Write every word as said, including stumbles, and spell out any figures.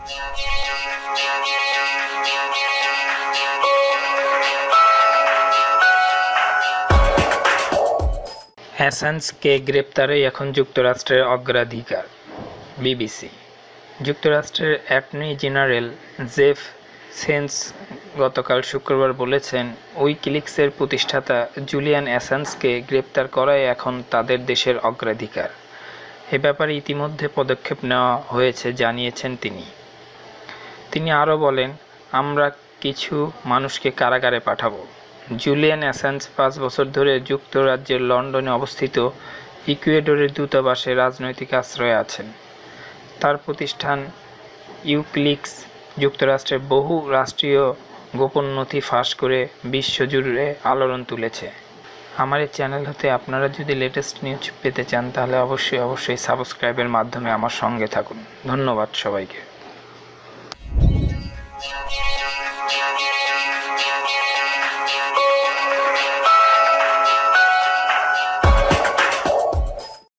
অ্যাসাঞ্জকে গ্রেপ্তারে এখন যুক্তরাষ্ট্রের অগ্রাধিকার। বিবিসি। যুক্তরাষ্ট্রের অ্যাটর্নি জেনারেল জেফ সেশনস গতকাল শুক্রবার বলেছেন, উইকিলিক্সের প্রতিষ্ঠাতা জুলিয়ান অ্যাসাঞ্জকে গ্রেপ্তার করাই এখন তাদের দেশের অগ্রাধিকার। এ ব্যাপারে ইতিমধ্যে পদক্ষেপ নেওয়া হয়েছে জানিয়েছেন তিনি। তিনি আরও বলেন, আমরা কিছু মানুষকে কারাগারে পাঠাবো। জুলিয়ান অ্যাসাঞ্জ পাঁচ বছর ধরে যুক্তরাজ্যের লন্ডনে অবস্থিত ইকুয়েডরের দূতাবাসে রাজনৈতিক আশ্রয়ে আছেন। তার প্রতিষ্ঠান উইকিলিক্স যুক্তরাষ্ট্রের বহু রাষ্ট্রীয় গোপন নথি ফাঁস করে বিশ্বজুড়ে আলোড়ন তুলেছে। আমার এই চ্যানেল হতে আপনারা যদি লেটেস্ট নিউজ পেতে চান তাহলে অবশ্যই অবশ্যই সাবস্ক্রাইবের মাধ্যমে আমার সঙ্গে থাকুন। ধন্যবাদ সবাইকে।